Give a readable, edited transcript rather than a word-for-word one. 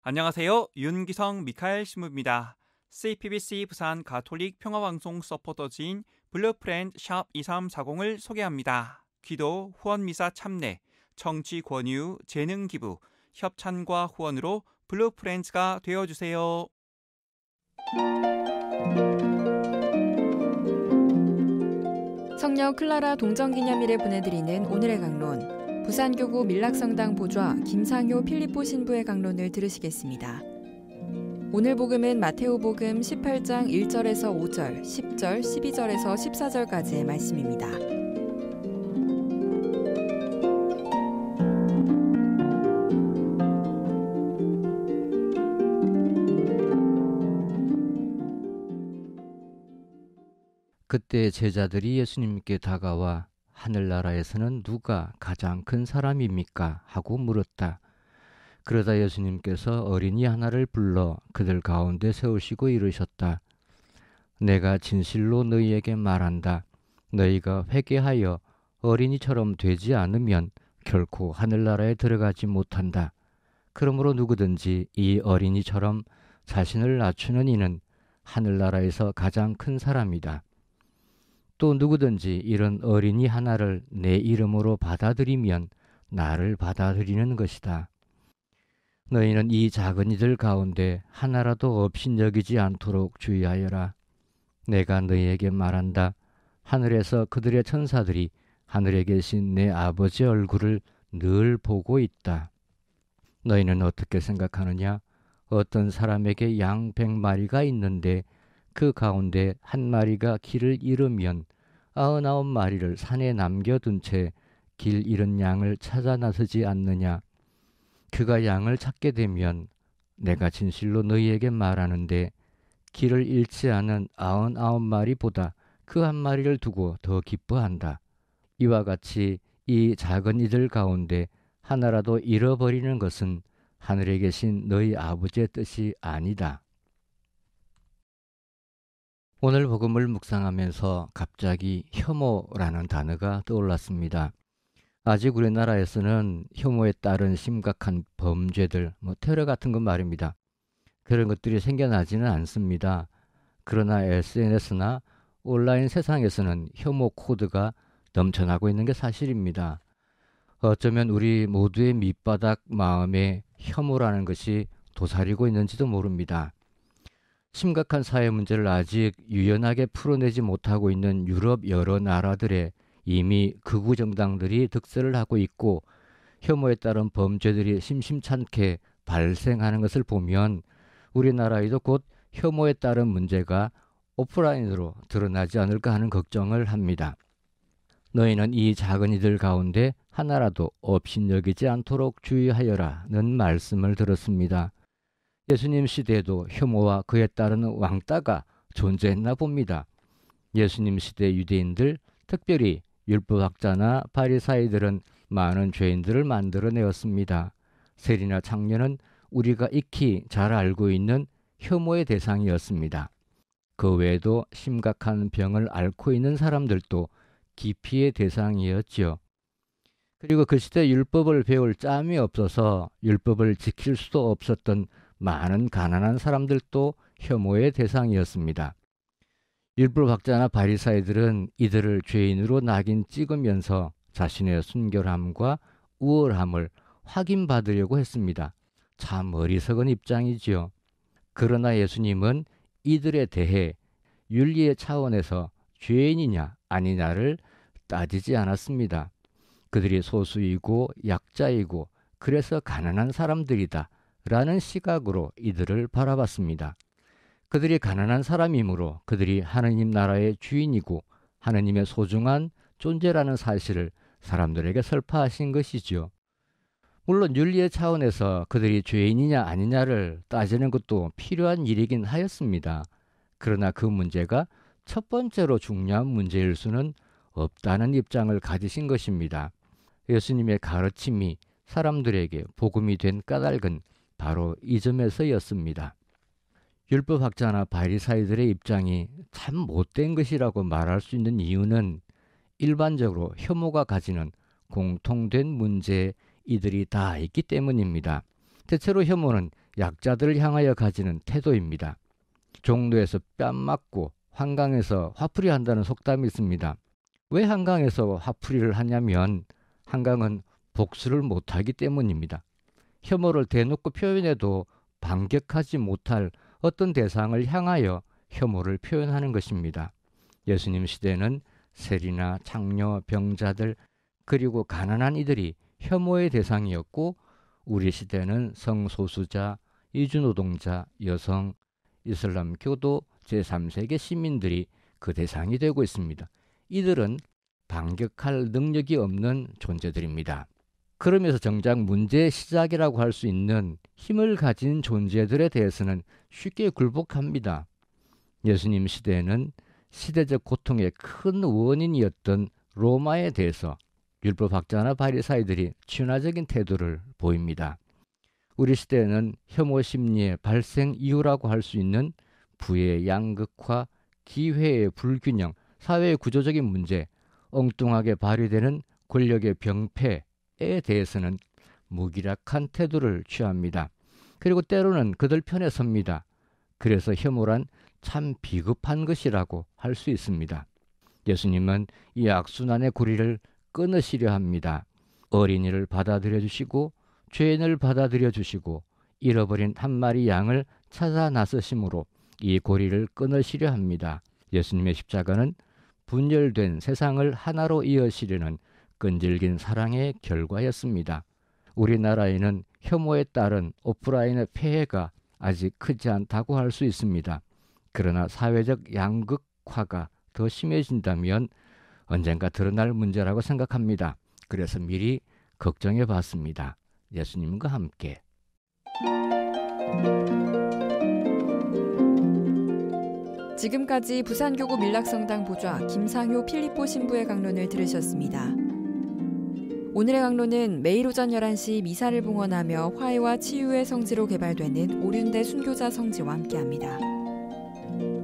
안녕하세요. 윤기성 미카엘 신부입니다. CPBC 부산 가톨릭 평화방송 서포터즈인 블루프렌드 샵 2340을 소개합니다. 기도, 후원미사 참내, 정치 권유, 재능 기부, 협찬과 후원으로 블루프렌즈가 되어주세요. 성녀 클라라 동정기념일에 보내드리는 오늘의 강론, 부산교구 밀락성당 보좌 김상효 필리포 신부의 강론을 들으시겠습니다. 오늘 복음은 마테오복음 18장 1절에서 5절, 10절, 12절에서 14절까지의 말씀입니다. 그때 제자들이 예수님께 다가와 하늘나라에서는 누가 가장 큰 사람입니까? 하고 물었다. 그러다 예수님께서 어린이 하나를 불러 그들 가운데 세우시고 이르셨다. 내가 진실로 너희에게 말한다. 너희가 회개하여 어린이처럼 되지 않으면 결코 하늘나라에 들어가지 못한다. 그러므로 누구든지 이 어린이처럼 자신을 낮추는 이는 하늘나라에서 가장 큰 사람이다. 또 누구든지 이런 어린이 하나를 내 이름으로 받아들이면 나를 받아들이는 것이다. 너희는 이 작은 이들 가운데 하나라도 업신여기지 않도록 주의하여라. 내가 너희에게 말한다. 하늘에서 그들의 천사들이 하늘에 계신 내 아버지 얼굴을 늘 보고 있다. 너희는 어떻게 생각하느냐? 어떤 사람에게 양 100마리가 있는데 그 가운데 한 마리가 길을 잃으면 99마리를 산에 남겨둔 채 길 잃은 양을 찾아 나서지 않느냐. 그가 양을 찾게 되면 내가 진실로 너희에게 말하는데 길을 잃지 않은 99마리보다 그 한 마리를 두고 더 기뻐한다. 이와 같이 이 작은 이들 가운데 하나라도 잃어버리는 것은 하늘에 계신 너희 아버지의 뜻이 아니다. 오늘 복음을 묵상하면서 갑자기 혐오라는 단어가 떠올랐습니다. 아직 우리나라에서는 혐오에 따른 심각한 범죄들, 테러 같은 것 말입니다. 그런 것들이 생겨나지는 않습니다. 그러나 SNS나 온라인 세상에서는 혐오 코드가 넘쳐나고 있는 게 사실입니다. 어쩌면 우리 모두의 밑바닥 마음에 혐오라는 것이 도사리고 있는지도 모릅니다. 심각한 사회 문제를 아직 유연하게 풀어내지 못하고 있는 유럽 여러 나라들에 이미 극우 정당들이 득세를 하고 있고 혐오에 따른 범죄들이 심심찮게 발생하는 것을 보면 우리나라에도 곧 혐오에 따른 문제가 오프라인으로 드러나지 않을까 하는 걱정을 합니다. 너희는 이 작은 이들 가운데 하나라도 업신여기지 않도록 주의하여라는 말씀을 들었습니다. 예수님 시대에도 혐오와 그에 따르는 왕따가 존재했나 봅니다. 예수님 시대 유대인들, 특별히 율법학자나 바리사이들은 많은 죄인들을 만들어내었습니다. 세리나 창녀는 우리가 익히 잘 알고 있는 혐오의 대상이었습니다. 그 외에도 심각한 병을 앓고 있는 사람들도 기피의 대상이었지요. 그리고 그 시대 율법을 배울 짬이 없어서 율법을 지킬 수도 없었던 많은 가난한 사람들도 혐오의 대상이었습니다. 율법학자나 바리사이들은 이들을 죄인으로 낙인 찍으면서 자신의 순결함과 우월함을 확인받으려고 했습니다. 참 어리석은 입장이지요. 그러나 예수님은 이들에 대해 윤리의 차원에서 죄인이냐 아니냐를 따지지 않았습니다. 그들이 소수이고 약자이고 그래서 가난한 사람들이다 라는 시각으로 이들을 바라봤습니다. 그들이 가난한 사람이므로 그들이 하느님 나라의 주인이고 하느님의 소중한 존재라는 사실을 사람들에게 설파하신 것이지요. 물론 윤리의 차원에서 그들이 죄인이냐 아니냐를 따지는 것도 필요한 일이긴 하였습니다. 그러나 그 문제가 첫 번째로 중요한 문제일 수는 없다는 입장을 가지신 것입니다. 예수님의 가르침이 사람들에게 복음이 된 까닭은 바로 이 점에서였습니다. 율법학자나 바리사이들의 입장이 참 못된 것이라고 말할 수 있는 이유는 일반적으로 혐오가 가지는 공통된 문제에 이들이 다 있기 때문입니다. 대체로 혐오는 약자들을 향하여 가지는 태도입니다. 종로에서 뺨 맞고 한강에서 화풀이 한다는 속담이 있습니다. 왜 한강에서 화풀이를 하냐면 한강은 복수를 못하기 때문입니다. 혐오를 대놓고 표현해도 반격하지 못할 어떤 대상을 향하여 혐오를 표현하는 것입니다. 예수님 시대에는 세리나 창녀, 병자들 그리고 가난한 이들이 혐오의 대상이었고 우리 시대는 성소수자, 이주노동자, 여성, 이슬람 교도, 제3세계 시민들이 그 대상이 되고 있습니다. 이들은 반격할 능력이 없는 존재들입니다. 그러면서 정작 문제의 시작이라고 할 수 있는 힘을 가진 존재들에 대해서는 쉽게 굴복합니다. 예수님 시대에는 시대적 고통의 큰 원인이었던 로마에 대해서 율법학자나 바리사이들이 친화적인 태도를 보입니다. 우리 시대에는 혐오 심리의 발생 이유라고 할 수 있는 부의 양극화, 기회의 불균형, 사회의 구조적인 문제, 엉뚱하게 발휘되는 권력의 병폐에 대해서는 무기력한 태도를 취합니다. 그리고 때로는 그들 편에 섭니다. 그래서 혐오란 참 비겁한 것이라고 할 수 있습니다. 예수님은 이 악순환의 고리를 끊으시려 합니다. 어린이를 받아들여 주시고 죄인을 받아들여 주시고 잃어버린 한 마리 양을 찾아 나서심으로 이 고리를 끊으시려 합니다. 예수님의 십자가는 분열된 세상을 하나로 이으시려는 끈질긴 사랑의 결과였습니다. 우리나라에는 혐오에 따른 오프라인의 폐해가 아직 크지 않다고 할 수 있습니다. 그러나 사회적 양극화가 더 심해진다면 언젠가 드러날 문제라고 생각합니다. 그래서 미리 걱정해 봤습니다. 예수님과 함께. 지금까지 부산교구 밀락성당 보좌 김상효 필리포 신부의 강론을 들으셨습니다. 오늘의 강론은 매일 오전 11시 미사를 봉헌하며 화해와 치유의 성지로 개발되는 오륜대 순교자 성지와 함께합니다.